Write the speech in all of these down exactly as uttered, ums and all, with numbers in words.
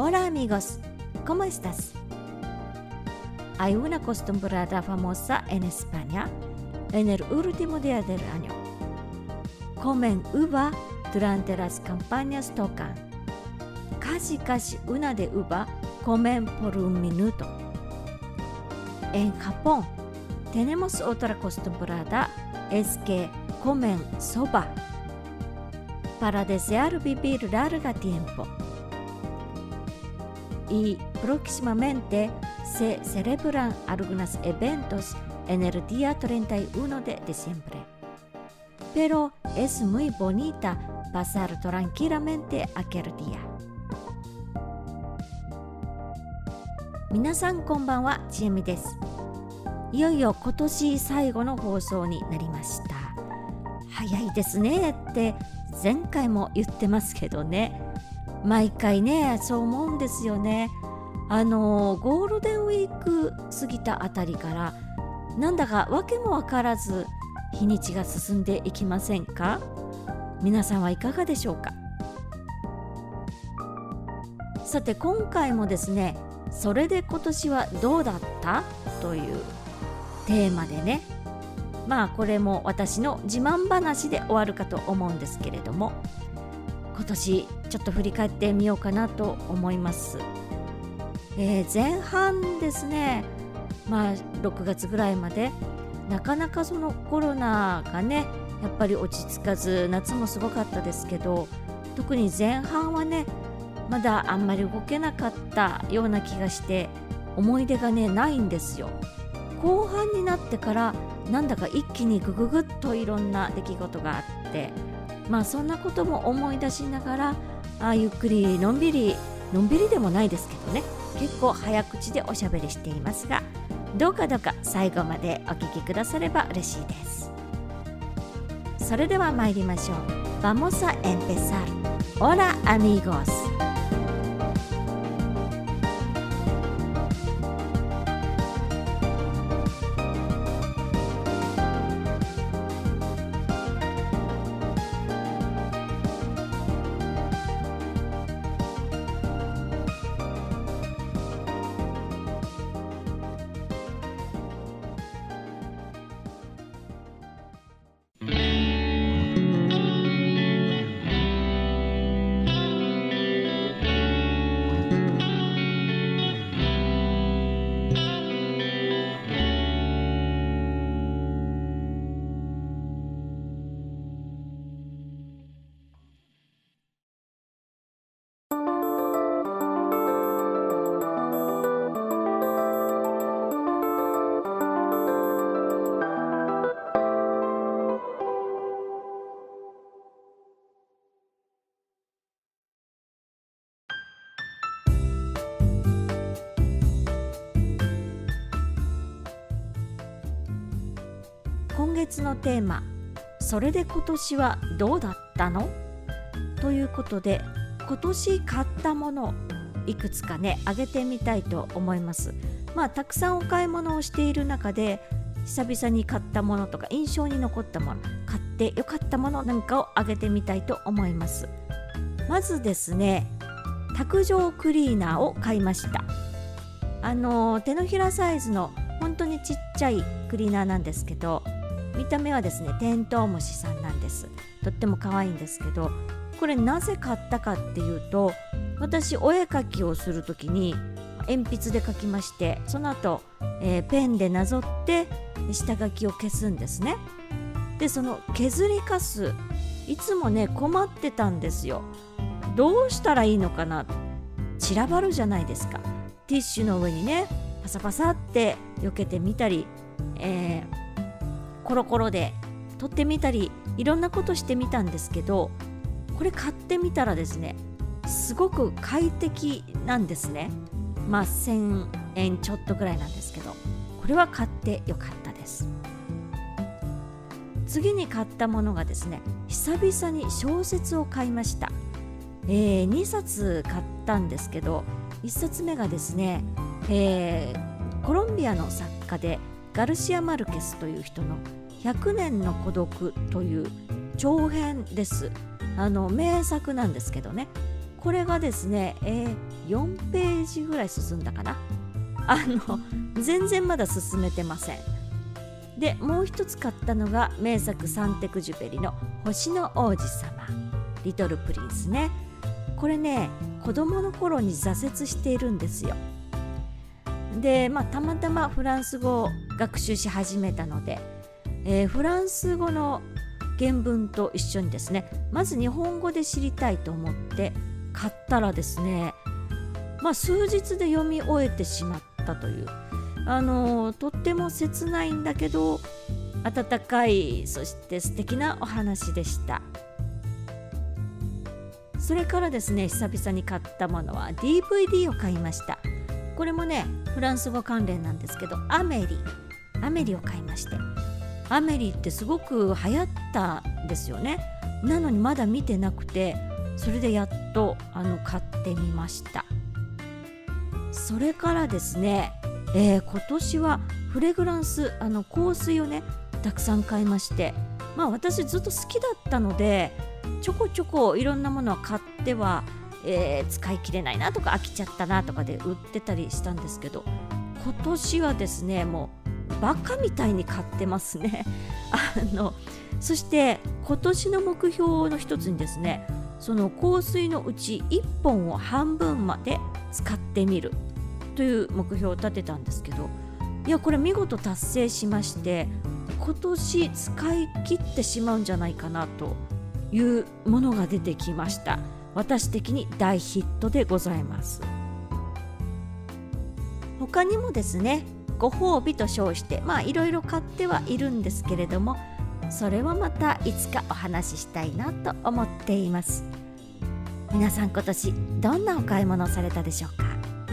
Hola amigos, ¿cómo estás? Hay una costumbrada famosa en España en el último día del año. Comen uva durante las campañas tocan. Casi casi una de uva comen por un minuto. En Japón tenemos otra costumbrada, es que comen soba para desear vivir largo tiempo. Y próximamente se celebran algunos eventos en el día treinta y uno de diciembre. Pero es muy bonita pasar tranquilamente aquel día. 皆さんこんばんは、ちえみです。いよいよ今年最後の放送になりました。早いですねって前回も言ってますけどね。毎回ね、そう思うんですよね。あのゴールデンウィーク過ぎたあたりからなんだか訳もわからず日にちが進んでいきませんか？皆さんはいかがでしょうか？さて今回もですね、それで今年はどうだったというテーマでね、まあこれも私の自慢話で終わるかと思うんですけれども、今年ちょっと振り返ってみようかなと思います。えー、前半ですね、まあろくがつぐらいまでなかなかそのコロナがねやっぱり落ち着かず、夏もすごかったですけど、特に前半はねまだあんまり動けなかったような気がして思い出がねないんですよ。後半になってからなんだか一気にグググッといろんな出来事があって、まあそんなことも思い出しながら、あゆっくりのんびりのんびりでもないですけどね、結構早口でおしゃべりしていますが、どうかどうか最後までお聞きくだされば嬉しいです。それでは参りましょう。 Vamos a empezar. Hola amigos.今月のテーマ、それで今年はどうだったの？ということで、今年買ったものいくつかね挙げてみたいと思います。まあたくさんお買い物をしている中で久々に買ったものとか印象に残ったもの、買ってよかったものなんかを挙げてみたいと思います。まずですね、卓上クリーナーを買いました。あの手のひらサイズの本当にちっちゃいクリーナーなんですけど、見た目はですねテントウムシさんなんです。とっても可愛いんですけど、これなぜ買ったかっていうと、私お絵描きをするときに鉛筆で描きまして、その後、えー、ペンでなぞって下書きを消すんですね。でその削りカス、いつもね困ってたんですよ。どうしたらいいのかな、散らばるじゃないですか。ティッシュの上にねパサパサって避けてみたり、えーコロコロで取ってみたり、いろんなことしてみたんですけど、これ買ってみたらですねすごく快適なんですね。まあせんえんちょっとぐらいなんですけど、これは買ってよかったです。次に買ったものがですね、久々に小説を買いました。えー、にさつ買ったんですけど、いっさつめがですね、えー、コロンビアの作家でガルシア・マルケスという人のひゃくねんの孤独という長編です。あの名作なんですけどね、これがですね、えー、 よんページぐらい進んだかな。あの全然まだ進めてません。でもう一つ買ったのが名作サンテクジュペリの星の王子様リトルプリンスね。これね子供の頃に挫折しているんですよ。で、まあ、たまたまフランス語を学習し始めたので、えー、フランス語の原文と一緒にですねまず日本語で知りたいと思って買ったらですね、まあ、数日で読み終えてしまったという、あのー、とっても切ないんだけど温かい、そして素敵なお話でした。それからですね久々に買ったものは ディーブイディー を買いました。これもねフランス語関連なんですけど、アメリアメリを買いまして、アメリってすごく流行ったんですよね。なのにまだ見てなくて、それでやっとあの買ってみました。それからですね、えー、今年はフレグランスあの香水をねたくさん買いまして、まあ私ずっと好きだったのでちょこちょこいろんなものを買っては、えー、使い切れないなとか飽きちゃったなとかで売ってたりしたんですけど、今年はですねもうバカみたいに買ってますねあのそして今年の目標の一つにですね、その香水のうちいっぽんを半分まで使ってみるという目標を立てたんですけど、いやこれ見事達成しまして、今年使い切ってしまうんじゃないかなというものが出てきました。私的に大ヒットでございます。他にもですねご褒美と称してまあいろいろ買ってはいるんですけれども、それはまたいつかお話ししたいなと思っています。皆さん今年どんなお買い物をされたでしょうか。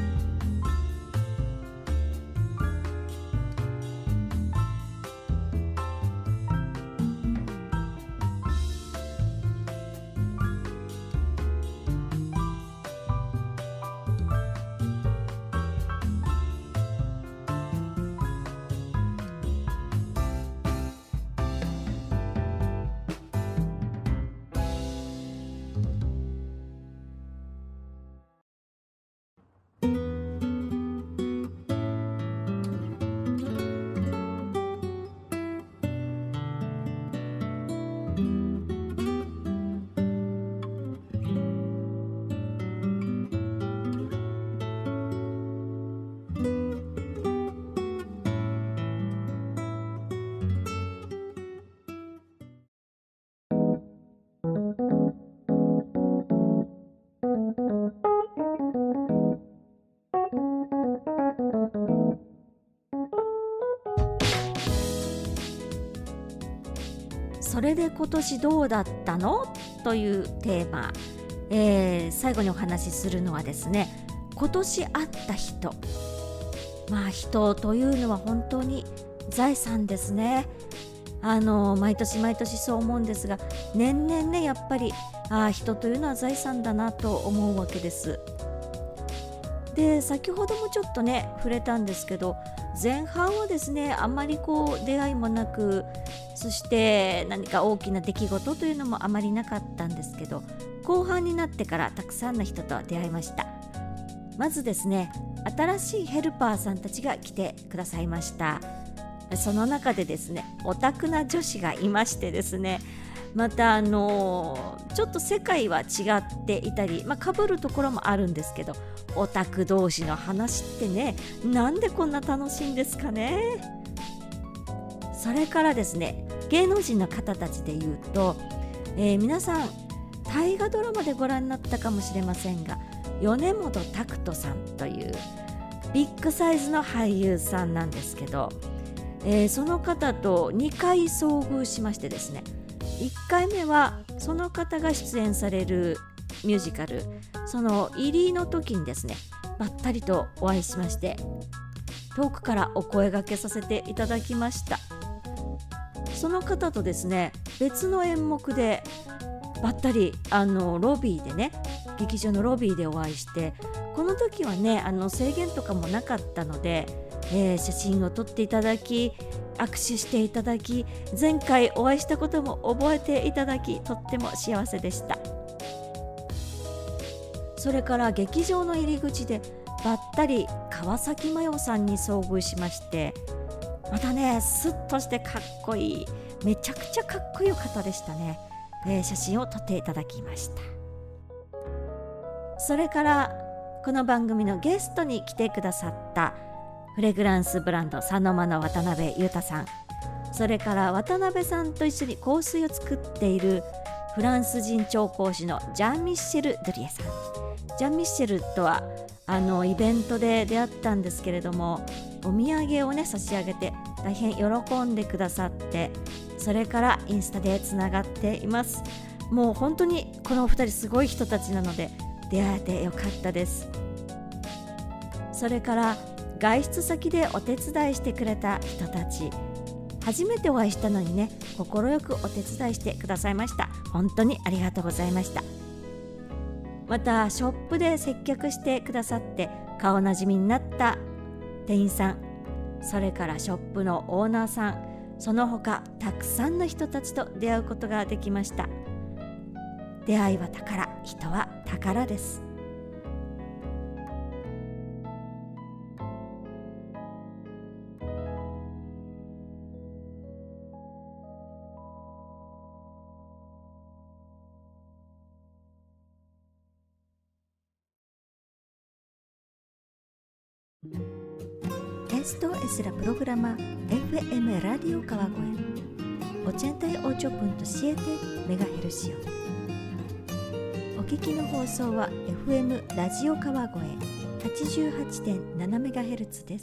それで今年どうだったのというテーマ、えー、最後にお話しするのはですね、今年会った人、まあ人というのは本当に財産ですね。あの毎年毎年そう思うんですが、年々ねやっぱりあ人というのは財産だなと思うわけです。で先ほどもちょっとね触れたんですけど、前半はですねあまりこう出会いもなく、そして何か大きな出来事というのもあまりなかったんですけど、後半になってからたくさんの人と出会いました。まずですね新しいヘルパーさんたちが来てくださいました。その中でですねオタクな女子がいましてですね、またあのちょっと世界は違っていたり、まあ、被るところもあるんですけど、オタク同士の話ってねなんでこんな楽しいんですかね。それからですね芸能人の方たちでいうと、えー、皆さん大河ドラマでご覧になったかもしれませんが、米本拓人さんというビッグサイズの俳優さんなんですけど、えー、その方とにかい遭遇しましてですね、いっかいめはその方が出演されるミュージカル、その入りの時にですねばったりとお会いしまして、遠くからお声掛けさせていただきました。その方とですね別の演目でばったりあのロビーでね劇場のロビーでお会いして、この時はねあの制限とかもなかったので、えー、写真を撮っていただき握手していただき、前回お会いしたことも覚えていただき、とっても幸せでした。 それから劇場の入り口でばったり川崎麻世さんに遭遇しまして、またねスッとしてかっこいい、めちゃくちゃかっこいい方でしたね。えー、写真を撮っていただきました。それからこの番組のゲストに来てくださったフレグランスブランドサノマの渡辺裕太さん、それから渡辺さんと一緒に香水を作っているフランス人調香師のジャン・ミッシェル・ドゥリエさん。ジャン・ミッシェルとはあのイベントで出会ったんですけれども、お土産をね差し上げて大変喜んでくださって、それからインスタでつながっています。もう本当にこのお二人すごい人たちなので出会えてよかったです。それから外出先でお手伝いしてくれた人たち、初めてお会いしたのにね快くお手伝いしてくださいました。本当にありがとうございました。またショップで接客してくださって顔なじみになった店員さん、それからショップのオーナーさん、その他たくさんの人たちと出会うことができました。出会いは宝、人は宝です。Esto es la programa F M Radio Kawagoe ochenta y ocho punto sieteメガヘルツ よ。お聞きの放送は エフエム ラジオ川越 はちじゅうはちてんななメガヘルツ です。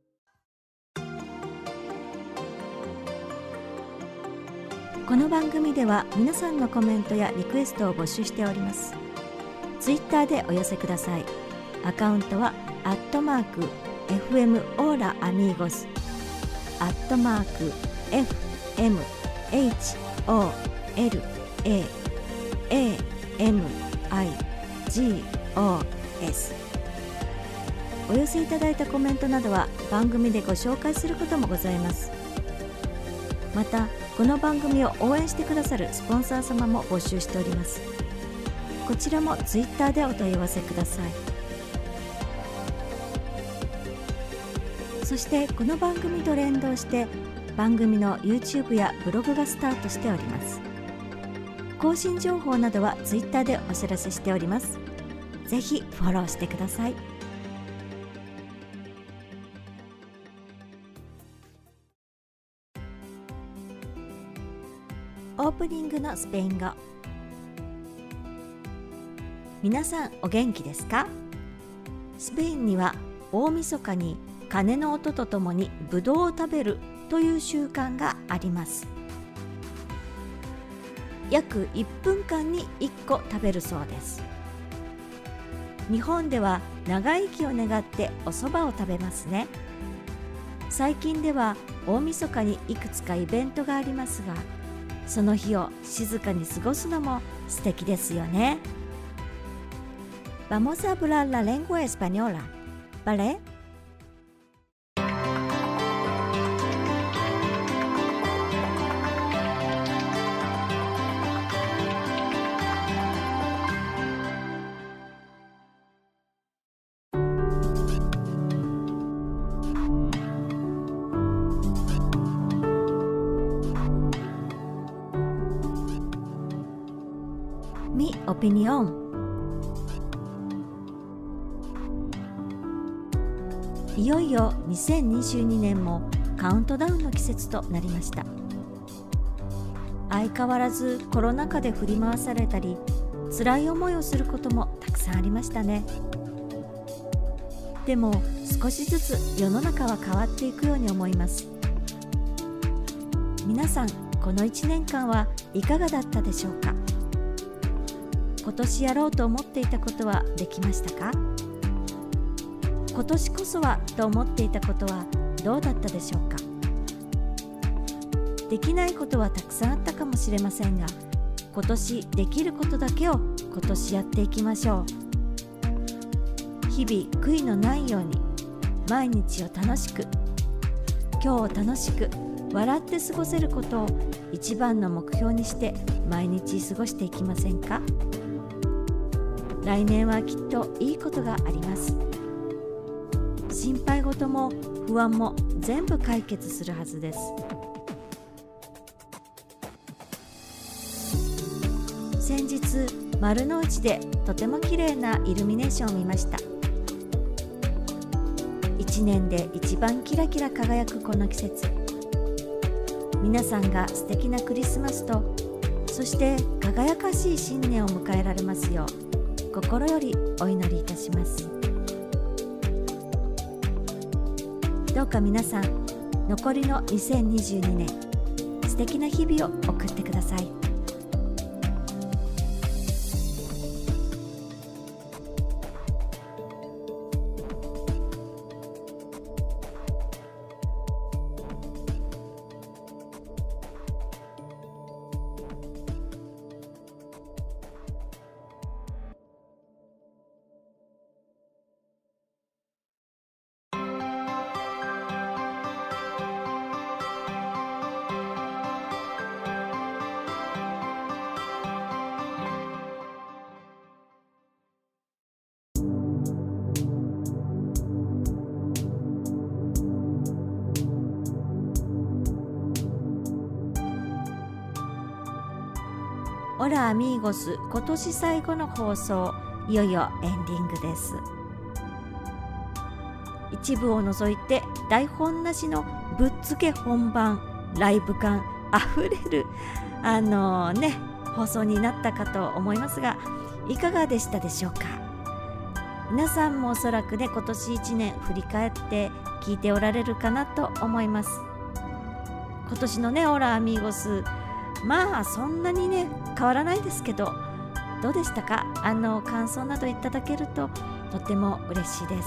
この番組では皆さんのコメントやリクエストを募集しております。ツイッターでお寄せください。アカウントはアットマーク エフエム オーラアミーゴス、アットマーク エフエム エイチ オー エル エー エー エム アイ ジー オー エス。 お寄せいただいたコメントなどは番組でご紹介することもございます。またこの番組を応援してくださるスポンサー様も募集しております。こちらもツイッターでお問い合わせください。そしてこの番組と連動して番組の YouTube やブログがスタートしております。更新情報などは Twitter でお知らせしております。ぜひフォローしてください。オープニングのスペイン語。皆さんお元気ですか？スペインには大晦日に鐘の音とともにブドウを食べるという習慣があります。約いっぷんかんにいっこ食べるそうです。日本では長生きを願ってお蕎麦を食べますね。最近では大晦日にいくつかイベントがありますが、その日を静かに過ごすのも素敵ですよね。Vamos a hablar la lengua española, ¿vale? Mi opinión。いよいよにせんにじゅうにねんもカウントダウンの季節となりました。相変わらずコロナ禍で振り回されたり、辛い思いをすることもたくさんありましたね。でも少しずつ世の中は変わっていくように思います。皆さんこのいちねんかんはいかがだったでしょうか？今年やろうと思っていたことはできましたか？今年こそはと思っていたことはどうだったでしょうか？できないことはたくさんあったかもしれませんが、今年できることだけを今年やっていきましょう。日々悔いのないように毎日を楽しく、今日を楽しく笑って過ごせることを一番の目標にして毎日過ごしていきませんか？ 来年はきっといいことがあります。心配事も不安も全部解決するはずです。先日丸の内でとても綺麗なイルミネーションを見ました。一年で一番キラキラ輝くこの季節、皆さんが素敵なクリスマスと、そして輝かしい新年を迎えられますよう心よりお祈りいたします。どうか皆さん、残りのにせんにじゅうにねん素敵な日々を送ってください。オラアミーゴス、今年最後の放送、いよいよエンディングです。一部を除いて台本なしのぶっつけ本番ライブ感あふれるあのね放送になったかと思いますが、いかがでしたでしょうか。皆さんもおそらくね、今年いちねん振り返って聞いておられるかなと思います。今年のねオラアミーゴス、まあそんなにね変わらないですけど、どうでしたか。あの感想などいただけるととても嬉しいです。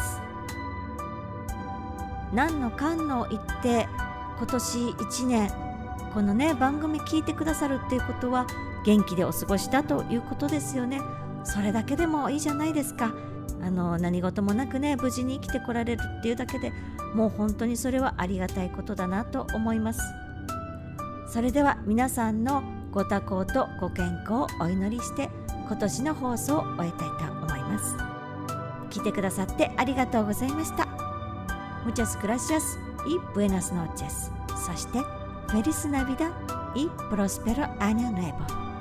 何のかんの言って今年いちねんこのね番組聞いてくださるっていうことは元気でお過ごしたということですよね。それだけでもいいじゃないですか。あの何事もなくね無事に生きてこられるっていうだけでもう本当にそれはありがたいことだなと思います。それでは皆さんのご多幸とご健康をお祈りして今年の放送を終えたいと思います。来てくださってありがとうございました。Muchas gracias y buenas noches. そして Feliz Navidad y Prospero Año Nuevo.